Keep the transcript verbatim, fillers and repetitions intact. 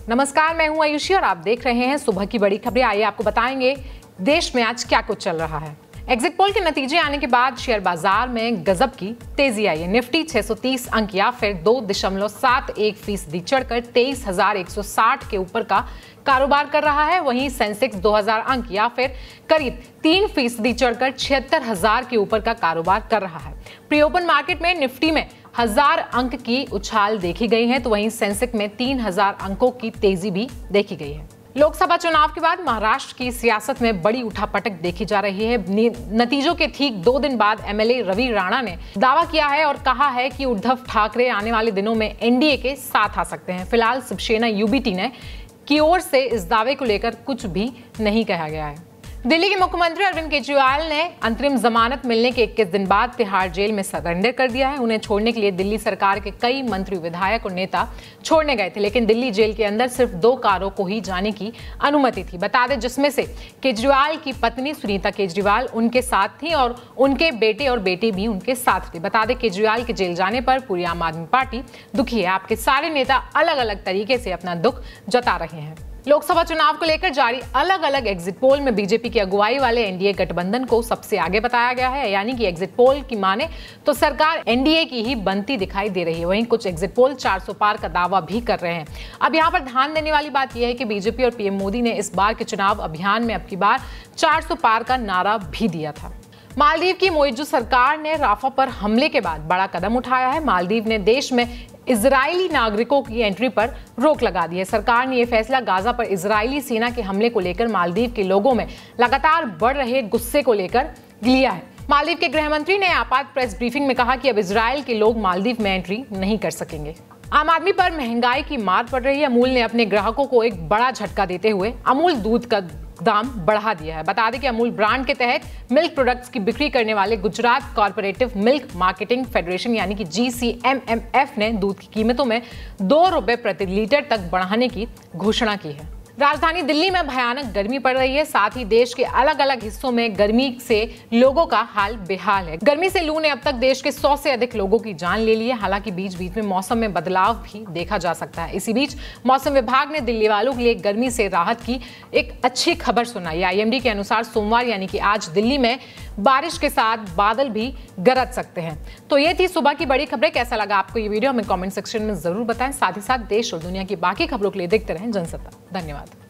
नमस्कार, मैं हूं आयुषी और आप देख रहे हैं सुबह की बड़ी खबरें। आइए आपको बताएंगे देश में आज क्या कुछ चल रहा है। एग्जिट पोल के नतीजे आने के बाद शेयर बाजार में गजब की तेजी आई है। निफ्टी छह सौ तीस अंक या फिर दो दशमलव सात एक फीसदी चढ़कर तेईस हजार एक सौ साठ के ऊपर का कारोबार कर रहा है। वहीं सेंसेक्स दो हजार अंक या फिर करीब तीन फीसदी चढ़कर छिहत्तर हजार के ऊपर का कारोबार कर रहा है। प्री ओपन मार्केट में निफ्टी में हजार अंक की उछाल देखी गई है, तो वहीं सेंसेक्स में तीन हजार अंकों की तेजी भी देखी गई है। लोकसभा चुनाव के बाद महाराष्ट्र की सियासत में बड़ी उठापटक देखी जा रही है। नतीजों के ठीक दो दिन बाद एमएलए रवि राणा ने दावा किया है और कहा है कि उद्धव ठाकरे आने वाले दिनों में एनडीए के साथ आ सकते हैं। फिलहाल शिवसेना यूबीटी ने की ओर से इस दावे को लेकर कुछ भी नहीं कहा गया है। दिल्ली के मुख्यमंत्री अरविंद केजरीवाल ने अंतरिम जमानत मिलने के इक्कीस दिन बाद तिहाड़ जेल में सरेंडर कर दिया है। उन्हें छोड़ने के लिए दिल्ली सरकार के कई मंत्री, विधायक और नेता छोड़ने गए थे, लेकिन दिल्ली जेल के अंदर सिर्फ दो कारों को ही जाने की अनुमति थी। बता दें, जिसमें से केजरीवाल की पत्नी सुनीता केजरीवाल उनके साथ थी और उनके बेटे और बेटी भी उनके साथ थे। बता दें, केजरीवाल के जेल जाने पर पूरी आम आदमी पार्टी दुखी है। आपके सारे नेता अलग अलग तरीके से अपना दुख जता रहे हैं। लोकसभा चुनाव को लेकर जारी अलग अलग एग्जिट पोल में बीजेपी की अगुवाई वाले एनडीए गठबंधन को सबसे आगे बताया गया है, यानी कि एग्जिट पोल की माने तो सरकार एनडीए की ही बनती दिखाई दे रही है। वहीं कुछ एग्जिट पोल चार सौ पार का दावा भी कर रहे हैं। अब यहाँ पर ध्यान देने वाली बात यह है कि बीजेपी और पीएम मोदी ने इस बार के चुनाव अभियान में अब की बार चार सौ पार का नारा भी दिया था। मालदीव की मोइजू सरकार ने राफा पर हमले के बाद बड़ा कदम उठाया है। मालदीव ने देश में इजरायली नागरिकों की एंट्री पर रोक लगा दी है। सरकार ने यह फैसला गाजा पर इजरायली सेना के हमले को लेकर मालदीव के लोगों में लगातार बढ़ रहे गुस्से को लेकर लिया है। मालदीव के गृह मंत्री ने आपात प्रेस ब्रीफिंग में कहा कि अब इजरायल के लोग मालदीव में एंट्री नहीं कर सकेंगे। आम आदमी पर महंगाई की मार पड़ रही है। अमूल ने अपने ग्राहकों को एक बड़ा झटका देते हुए अमूल दूध का दाम बढ़ा दिया है। बता दें कि अमूल ब्रांड के तहत मिल्क प्रोडक्ट्स की बिक्री करने वाले Gujarat corporative milk marketing federation यानी कि G C M M F ने दूध की कीमतों में दो रुपए प्रति लीटर तक बढ़ाने की घोषणा की है। राजधानी दिल्ली में भयानक गर्मी पड़ रही है। साथ ही देश के अलग अलग हिस्सों में गर्मी से लोगों का हाल बेहाल है। गर्मी से लू ने अब तक देश के सौ से अधिक लोगों की जान ले ली है। हालांकि बीच बीच में मौसम में बदलाव भी देखा जा सकता है। इसी बीच मौसम विभाग ने दिल्ली वालों के लिए गर्मी से राहत की एक अच्छी खबर सुनाई। आईएमडी के अनुसार सोमवार यानी कि आज दिल्ली में बारिश के साथ बादल भी गरज सकते हैं। तो ये थी सुबह की बड़ी खबरें। कैसा लगा आपको ये वीडियो हमें कमेंट सेक्शन में जरूर बताएं। साथ ही साथ देश और दुनिया की बाकी खबरों के लिए देखते रहें जनसत्ता। धन्यवाद।